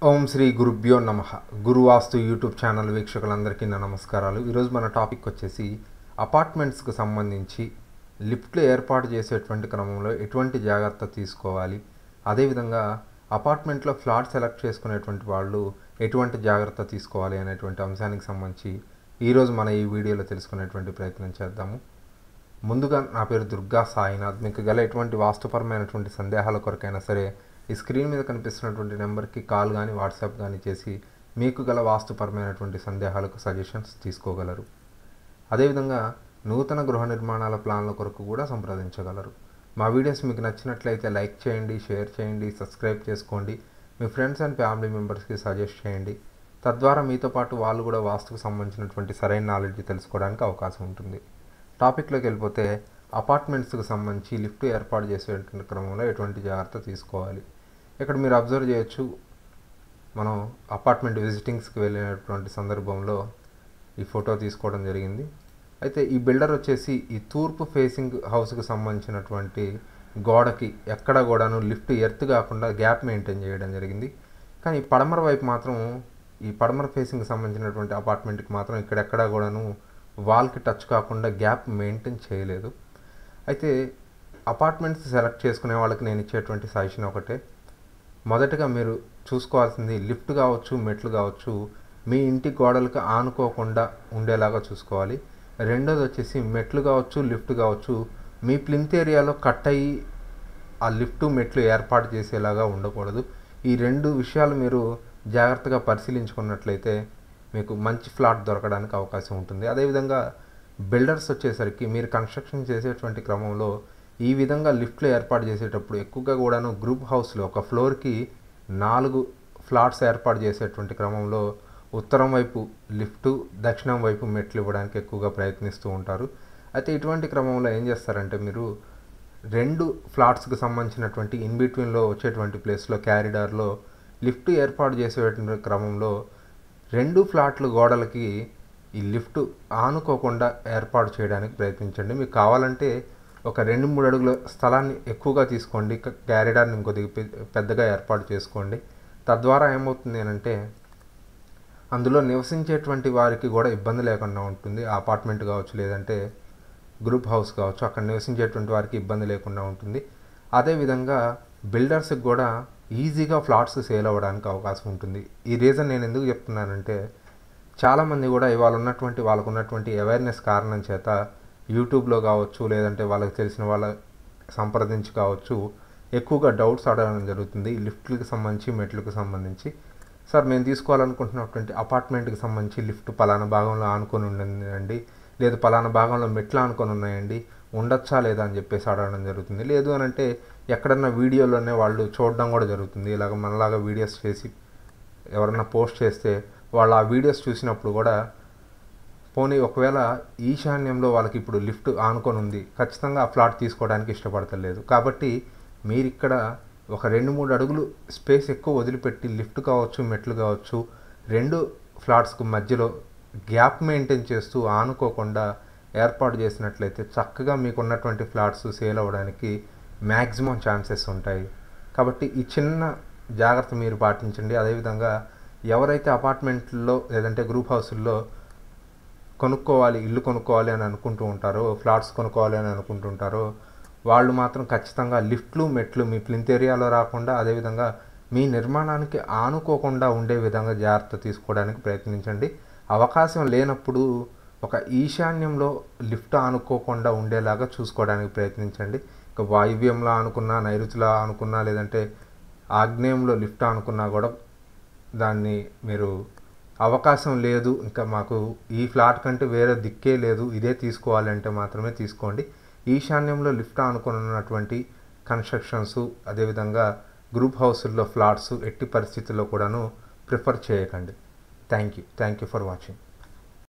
ఓం శ్రీ గురుభ్యో నమః. గురువాస్తు YouTube channel వీక్షకులందరికీ నా నమస్కారాలు. ఈరోజు మన టాపిక్ వచ్చేసి అపార్ట్మెంట్స్కి సంబంధించి లిఫ్ట్లు ఏర్పాటు చేసేటువంటి క్రమంలో ఎటువంటి జాగ్రత్త తీసుకోవాలి, అదేవిధంగా అపార్ట్మెంట్లో ఫ్లాట్ సెలెక్ట్ చేసుకునేటువంటి వాళ్ళు ఎటువంటి జాగ్రత్త తీసుకోవాలి అనేటువంటి అంశానికి సంబంధించి ఈరోజు మన ఈ వీడియోలో తెలుసుకునేటువంటి ప్రయత్నం చేద్దాము. ముందుగా నా పేరు దుర్గా సాయినాథ్. మీకు గల ఎటువంటి వాస్తుపరమైనటువంటి సందేహాల కొరకైనా సరే ఈ స్క్రీన్ మీద కనిపిస్తున్నటువంటి నెంబర్కి కాల్ కానీ వాట్సాప్ కానీ చేసి మీకు గల వాస్తుపరమైనటువంటి సందేహాలకు సజెషన్స్ తీసుకోగలరు. అదేవిధంగా నూతన గృహ నిర్మాణాల ప్లాన్ల కొరకు కూడా సంప్రదించగలరు. మా వీడియోస్ మీకు నచ్చినట్లయితే లైక్ చేయండి, షేర్ చేయండి, సబ్స్క్రైబ్ చేసుకోండి, మీ ఫ్రెండ్స్ అండ్ ఫ్యామిలీ మెంబర్స్కి సజెస్ట్ చేయండి. తద్వారా మీతో పాటు వాళ్ళు కూడా వాస్తుకు సంబంధించినటువంటి సరైన నాలెడ్జ్ తెలుసుకోవడానికి అవకాశం ఉంటుంది. టాపిక్లోకి వెళ్ళిపోతే అపార్ట్మెంట్స్కి సంబంధించి లిఫ్ట్ ఏర్పాటు చేసేటువంటి క్రమంలో ఎటువంటి జాగ్రత్త తీసుకోవాలి. ఇక్కడ మీరు అబ్జర్వ్ చేయొచ్చు, మనం అపార్ట్మెంట్ విజిటింగ్స్కి వెళ్ళినటువంటి సందర్భంలో ఈ ఫోటో తీసుకోవడం జరిగింది. అయితే ఈ బిల్డర్ వచ్చేసి ఈ తూర్పు ఫేసింగ్ హౌస్కి సంబంధించినటువంటి గోడకి ఎక్కడ కూడాను లిఫ్ట్ ఎర్త్ కాకుండా గ్యాప్ మెయింటైన్ చేయడం జరిగింది. కానీ పడమర వైపు మాత్రం ఈ పడమర ఫేసింగ్కి సంబంధించినటువంటి అపార్ట్మెంట్కి మాత్రం ఇక్కడెక్కడా కూడాను వాల్కి టచ్ కాకుండా గ్యాప్ మెయింటైన్ చేయలేదు. అయితే అపార్ట్మెంట్స్ సెలెక్ట్ చేసుకునే వాళ్ళకి నేను ఇచ్చేటువంటి సజెషన్ ఒకటే, మొదటగా మీరు చూసుకోవాల్సింది లిఫ్ట్ కావచ్చు, మెట్లు కావచ్చు, మీ ఇంటి గోడలకు ఆనుకోకుండా ఉండేలాగా చూసుకోవాలి. రెండోది వచ్చేసి మెట్లు కావచ్చు, లిఫ్ట్ కావచ్చు, మీ ప్లింత్ ఏరియాలో కట్ అయ్యి ఆ లిఫ్ట్ మెట్లు ఏర్పాటు చేసేలాగా ఉండకూడదు. ఈ రెండు విషయాలు మీరు జాగ్రత్తగా పరిశీలించుకున్నట్లయితే మీకు మంచి ఫ్లాట్ దొరకడానికి అవకాశం ఉంటుంది. అదేవిధంగా బిల్డర్స్ వచ్చేసరికి మీరు కన్స్ట్రక్షన్ చేసేటువంటి క్రమంలో ఈ విధంగా లిఫ్ట్లు ఏర్పాటు చేసేటప్పుడు ఎక్కువగా కూడాను గ్రూప్ హౌస్లో ఒక ఫ్లోర్కి 4 ఫ్లాట్స్ ఏర్పాటు చేసేటువంటి క్రమంలో ఉత్తరం వైపు లిఫ్టు, దక్షిణం వైపు మెట్లు ఇవ్వడానికి ఎక్కువగా ప్రయత్నిస్తూ ఉంటారు. అయితే ఇటువంటి క్రమంలో ఏం చేస్తారంటే మీరు 2 ఫ్లాట్స్కి సంబంధించినటువంటి ఇన్ బిట్వీన్లో వచ్చేటువంటి ప్లేస్లో క్యారిడార్లో లిఫ్ట్ ఏర్పాటు చేసేటువంటి క్రమంలో 2 ఫ్లాట్ల గోడలకి ఈ లిఫ్ట్ ఆనుకోకుండా ఏర్పాటు చేయడానికి ప్రయత్నించండి. మీకు కావాలంటే ఒక 2-3 అడుగుల స్థలాన్ని ఎక్కువగా తీసుకోండి, క్యారిడార్ని ఇంకొద్దిగా పెద్దగా ఏర్పాటు చేసుకోండి. తద్వారా ఏమవుతుంది అంటే అందులో నివసించేటువంటి వారికి కూడా ఇబ్బంది లేకుండా ఉంటుంది. అపార్ట్మెంట్ కావచ్చు, లేదంటే గ్రూప్ హౌస్ కావచ్చు, అక్కడ నివసించేటువంటి వారికి ఇబ్బంది లేకుండా ఉంటుంది. అదేవిధంగా బిల్డర్స్కి కూడా ఈజీగా ఫ్లాట్స్ సేల్ అవ్వడానికి అవకాశం ఉంటుంది. ఈ రీజన్ నేను ఎందుకు చెప్తున్నానంటే చాలామంది కూడా ఇవాళ వాళ్ళకు ఉన్నటువంటి అవేర్నెస్ కారణం చేత యూట్యూబ్లో కావచ్చు, లేదంటే వాళ్ళకి తెలిసిన వాళ్ళ సంప్రదించి కావచ్చు ఎక్కువగా డౌట్స్ అడగడం జరుగుతుంది. లిఫ్ట్లకు సంబంధించి, మెట్లకు సంబంధించి. సార్, మేము తీసుకోవాలనుకుంటున్నటువంటి అపార్ట్మెంట్కి సంబంధించి లిఫ్ట్ పలానా భాగంలో ఆనుకొని ఉండండి, లేదు పలానా భాగంలో మెట్లు ఆనుకొని ఉన్నాయండి, ఉండొచ్చా లేదా అని చెప్పేసి అడగడం జరుగుతుంది. లేదు అని అంటే ఎక్కడన్నా వీడియోలోనే వాళ్ళు చూడడం కూడా జరుగుతుంది. ఇలాగ మనలాగా వీడియోస్ చేసి ఎవరన్నా పోస్ట్ చేస్తే వాళ్ళు ఆ వీడియోస్ చూసినప్పుడు కూడా పోనీ ఒకవేళ ఈశాన్యంలో వాళ్ళకి ఇప్పుడు లిఫ్ట్ ఆనుకొని ఉంది, ఖచ్చితంగా ఆ ఫ్లాట్ తీసుకోవడానికి ఇష్టపడతలేదు. కాబట్టి మీరు ఇక్కడ ఒక 2-3 అడుగులు స్పేస్ ఎక్కువ వదిలిపెట్టి లిఫ్ట్ కావచ్చు, మెట్లు కావచ్చు, 2 ఫ్లాట్స్కు మధ్యలో గ్యాప్ మెయింటైన్ చేస్తూ ఆనుకోకుండా ఏర్పాటు చేసినట్లయితే చక్కగా మీకున్నటువంటి ఫ్లాట్స్ సేల్ అవ్వడానికి మ్యాక్సిమం ఛాన్సెస్ ఉంటాయి. కాబట్టి ఈ చిన్న జాగ్రత్త మీరు పాటించండి. అదేవిధంగా ఎవరైతే అపార్ట్మెంట్లో లేదంటే గ్రూప్ హౌస్ల్లో ఇల్లు కొనుక్కోవాలి అని అనుకుంటూ ఉంటారో, ఫ్లాట్స్ కొనుక్కోవాలి అని అనుకుంటుంటారో వాళ్ళు మాత్రం ఖచ్చితంగా లిఫ్ట్లు, మెట్లు మీ ప్లింత్ ఏరియాలో రాకుండా, అదేవిధంగా మీ నిర్మాణానికి ఆనుకోకుండా ఉండే విధంగా జాగ్రత్త తీసుకోవడానికి ప్రయత్నించండి. అవకాశం లేనప్పుడు ఒక ఈశాన్యంలో లిఫ్ట్ ఆనుకోకుండా ఉండేలాగా చూసుకోవడానికి ప్రయత్నించండి. ఇక వాయువ్యంలో ఆనుకున్నా, నైరుతిలో ఆనుకున్నా, లేదంటే ఆగ్నేయంలో లిఫ్ట్ ఆనుకున్నా కూడా దాన్ని మీరు అవకాశం లేదు, ఇంకా మాకు ఈ ఫ్లాట్ కంటే వేరే దిక్కే లేదు, ఇదే తీసుకోవాలంటే మాత్రమే తీసుకోండి. ఈశాన్యంలో లిఫ్ట్ ఆనుకున్నటువంటి కన్స్ట్రక్షన్స్, అదేవిధంగా గ్రూప్ హౌస్ల్లో ఫ్లాట్స్ ఎట్టి పరిస్థితుల్లో కూడాను ప్రిఫర్ చేయకండి. Thank you for watching.